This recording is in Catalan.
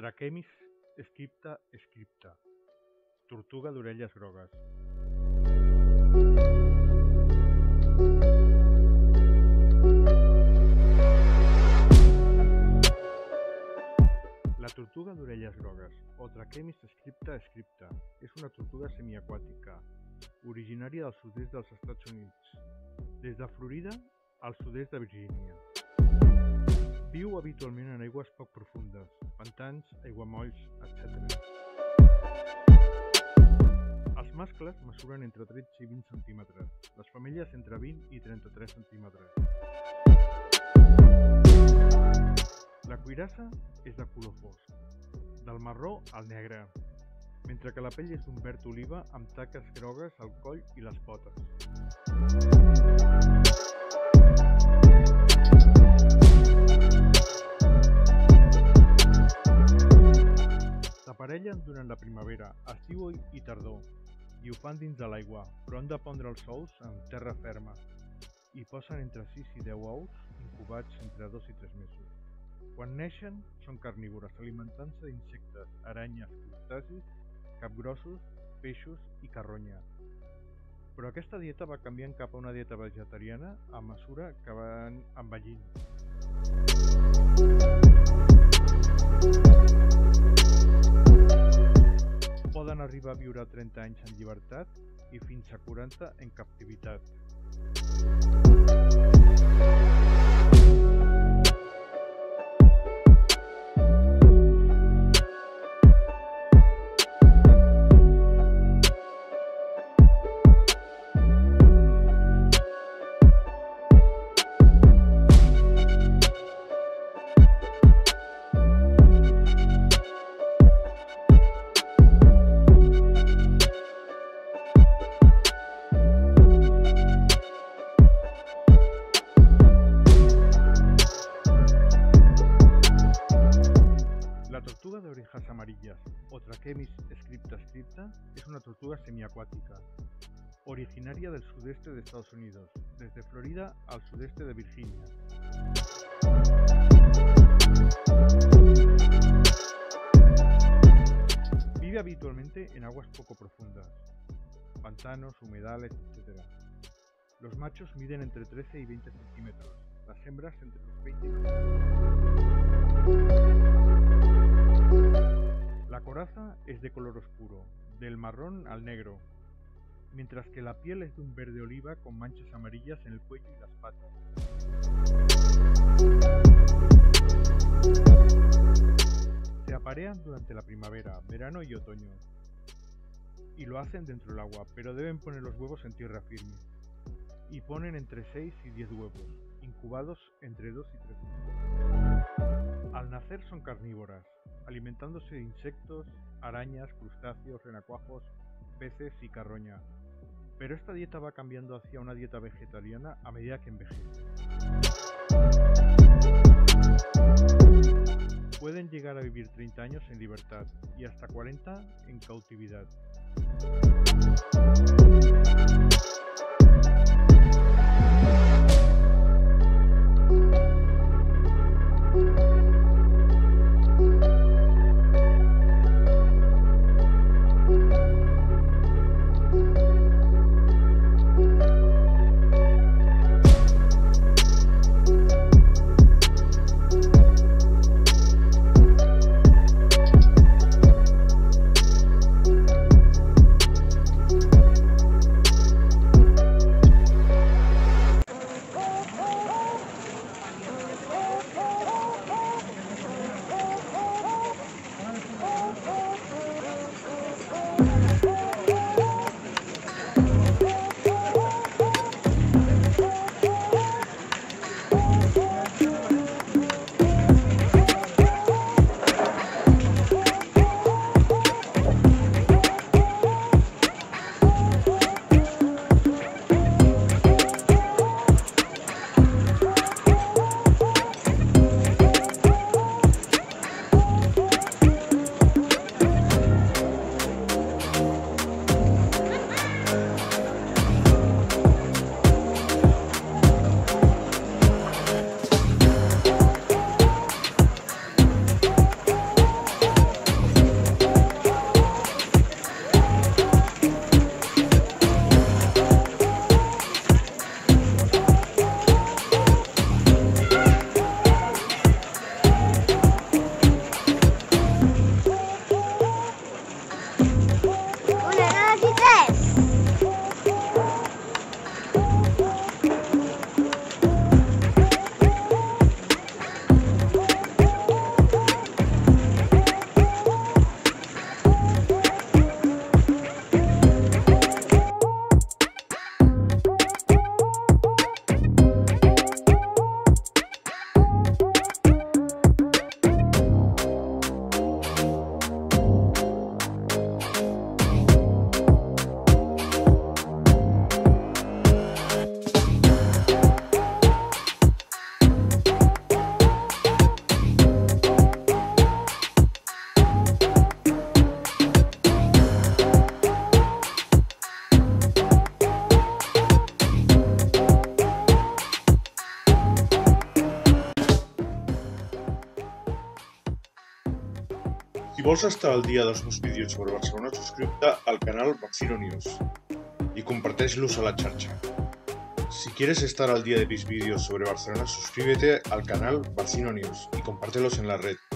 Trachemis scripta scripta, tortuga d'orelles grogues. La tortuga d'orelles grogues, o Trachemis scripta scripta, és una tortuga semiaquàtica, originària del sud-est dels Estats Units, des de Florida al sud-est de Virgínia. Viu habitualment en aigües poc profundes, pantans, aiguamolls, etc. Els mascles mesuren entre 13 i 20 centímetres, les femelles entre 20 i 33 centímetres. La cuirassa és de color fosc, del marró al negre, mentre que la pell és d'un verd oliva amb taques grogues al coll i les potes. S'aparellen durant la primavera, estiu i tardor, i ho fan dins de l'aigua, però han de pondre els ous en terra ferma i posen entre 6 i 10 ous incubats entre 2 i 3 mesos. Quan neixen, són carnívores, alimentant-se d'insectes, aranyes, crustacis, capgrossos, peixos i carronya. Però aquesta dieta va canviant cap a una dieta vegetariana a mesura que van envellint. Poden arribar a viure 30 anys en llibertat i fins a 40 en captivitat. La tortuga de orejas amarillas, o Trachemis scripta scripta, es una tortuga semiacuática, originaria del sudeste de Estados Unidos, desde Florida al sudeste de Virginia. Vive habitualmente en aguas poco profundas, pantanos, humedales, etc. Los machos miden entre 13 y 20 centímetros, las hembras entre los 20 y 30. La coraza es de color oscuro, del marrón al negro, mientras que la piel es de un verde oliva con manchas amarillas en el cuello y las patas. Se aparean durante la primavera, verano y otoño, y lo hacen dentro del agua, pero deben poner los huevos en tierra firme, y ponen entre 6 y 10 huevos, incubados entre 2 y 3 meses. Al nacer son carnívoras, alimentándose de insectos, arañas, crustáceos, renacuajos, peces y carroña. Pero esta dieta va cambiando hacia una dieta vegetariana a medida que envejece. Pueden llegar a vivir 30 años en libertad y hasta 40 en cautividad. Si vols estar al dia dels meus vídeos sobre Barcelona, subscriu-te al canal Barcino News y comparteix-los a la xarxa. Si quieres estar al día de mis vídeos sobre Barcelona, suscríbete al canal Barcino News y compártelos en la red.